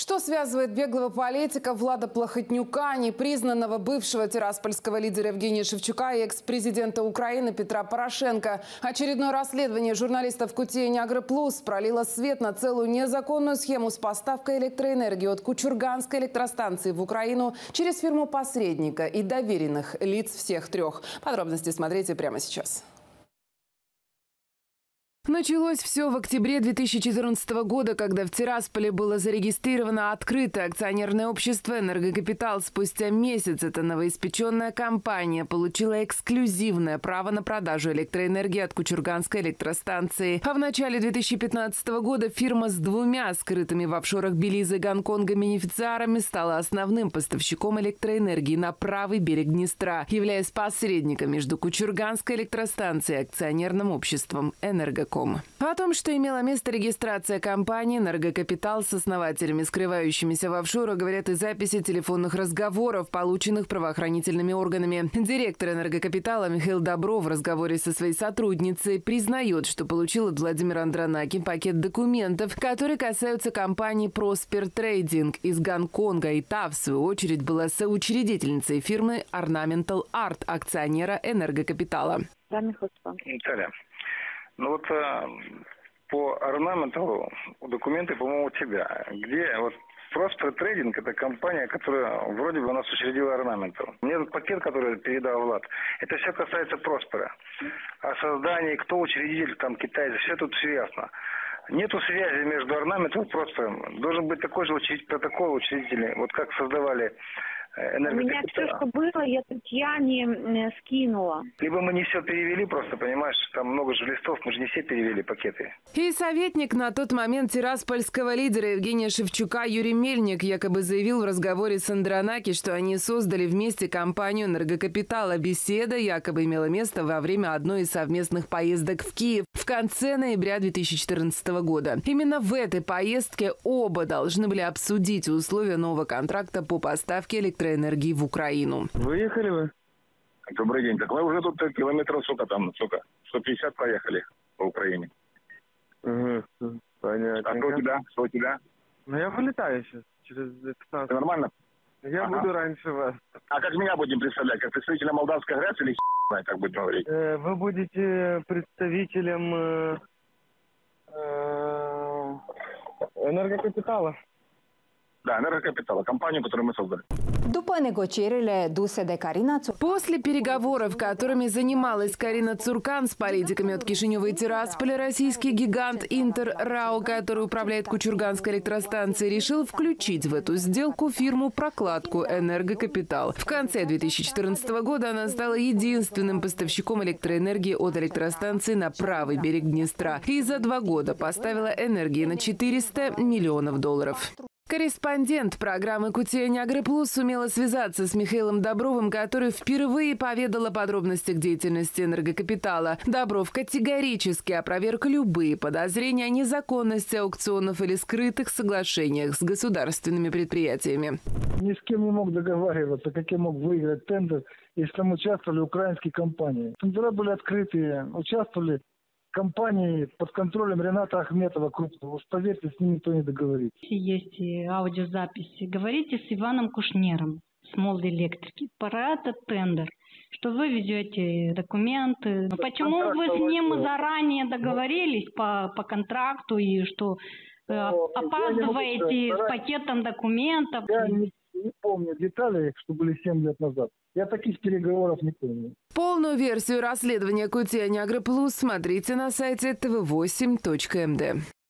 Что связывает беглого политика Влада Плохотнюка, непризнанного бывшего тираспольского лидера Евгения Шевчука и экс-президента Украины Петра Порошенко? Очередное расследование журналистов QTN Agri+ пролило свет на целую незаконную схему с поставкой электроэнергии от Кучурганской электростанции в Украину через фирму-посредника и доверенных лиц всех трех. Подробности смотрите прямо сейчас. Началось все в октябре 2014 года, когда в Тирасполе было зарегистрировано открытое акционерное общество «Энергокапитал». Спустя месяц эта новоиспеченная компания получила эксклюзивное право на продажу электроэнергии от Кучурганской электростанции. А в начале 2015 года фирма с двумя скрытыми в офшорах Белизы и Гонконга бенефициарами стала основным поставщиком электроэнергии на правый берег Днестра, являясь посредником между Кучурганской электростанцией и акционерным обществом «Энергоком». О том, что имела место регистрация компании «Энергокапитал» с основателями, скрывающимися в офшорах, говорят и записи телефонных разговоров, полученных правоохранительными органами. Директор «Энергокапитала» Михаил Добров в разговоре со своей сотрудницей признает, что получил от Владимира Андронаки пакет документов, которые касаются компании «Проспер Трейдинг» из Гонконга. И та, в свою очередь, была соучредительницей фирмы «Ornamental Art», акционера «Энергокапитала». Ну вот по орнаменту документы, по-моему, у тебя. Где вот Prosper Trading — это компания, которая вроде бы у нас учредила орнаменту. Мне этот пакет, который передал Влад, это все касается Проспера. О создании, кто учредитель, там китайцы, все тут все ясно. Нету связи между орнаментом и Проспером. Должен быть такой же протокол учредителей, вот как создавали Энергокапитал. У меня все, что было, я Татьяне скинула. Либо мы не все перевели просто, понимаешь, там много же листов, мы же не все перевели пакеты. И советник на тот момент тираспольского лидера Евгения Шевчука Юрий Мельник якобы заявил в разговоре с Андронаки, что они создали вместе компанию «Энергокапитал». Беседа якобы имела место во время одной из совместных поездок в Киев в конце ноября 2014 года. Именно в этой поездке оба должны были обсудить условия нового контракта по поставке электроэнергии в Украину. Выехали вы? Добрый день. Так мы уже тут километров, сколько? 150 проехали по Украине. Угу, понятно. А что у тебя? Ну я вылетаю сейчас, через 15. Ты нормально? Я буду раньше вас. А как меня будем представлять? Как представителя Молдавской Греции или как будем говорить? Вы будете представителем Энергокапитала. Да, «Энергокапитала», компанию, которую мы создали. После переговоров, которыми занималась Карина Цуркан с политиками от Кишинева и Тирасполя, российский гигант Интер РАО, который управляет Кучурганской электростанцией, решил включить в эту сделку фирму-прокладку «Энергокапитал». В конце 2014 года она стала единственным поставщиком электроэнергии от электростанции на правый берег Днестра и за 2 года поставила энергии на $400 миллионов. Корреспондент программы QTN Agri+ сумела связаться с Михаилом Добровым, который впервые поведал о подробностях деятельности «Энергокапитала». Добров категорически опроверг любые подозрения о незаконности аукционов или скрытых соглашениях с государственными предприятиями. Ни с кем не мог договариваться, как я мог выиграть тендер, если там участвовали украинские компании. Тендера были открытые, участвовали компании под контролем Рената Ахметова крупного. Уж поверьте, с ним никто не договорится. Есть аудиозаписи. Говорите с Иваном Кушнером, с Молд Электрики, про этот тендер, что вы везете документы. Но почему вы с ним заранее договорились по контракту и что опаздываете с пакетом документов? Я не помню детали, что были 7 лет назад. Я таких переговоров не помню. Полную версию расследования QTN Agri+ смотрите на сайте tv8.md.